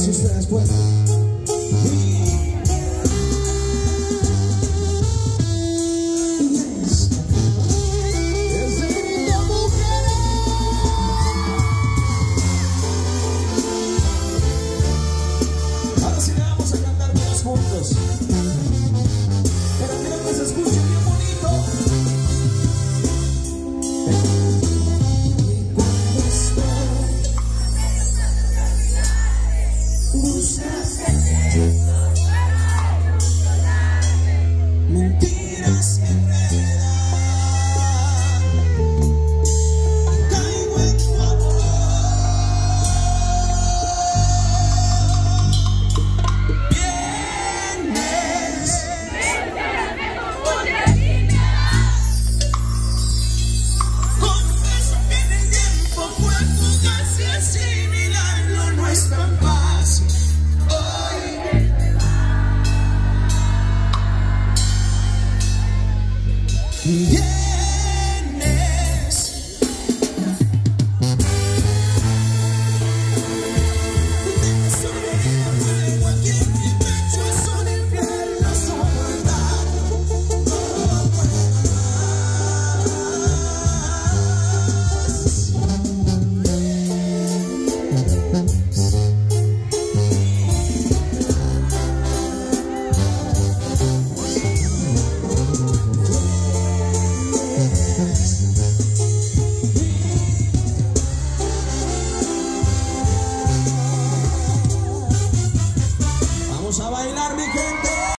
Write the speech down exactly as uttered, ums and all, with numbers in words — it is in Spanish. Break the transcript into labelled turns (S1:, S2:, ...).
S1: si ustedes pueden. Ahora sí le vamos a cantar todos juntos, pero quiero que se escuche bien bonito. Y cuando estoy buscas mentiras que enredan, caigo en tu amor. Vienes, confieso que en el tiempo fue fugaz y asimilarlo no es tan fácil.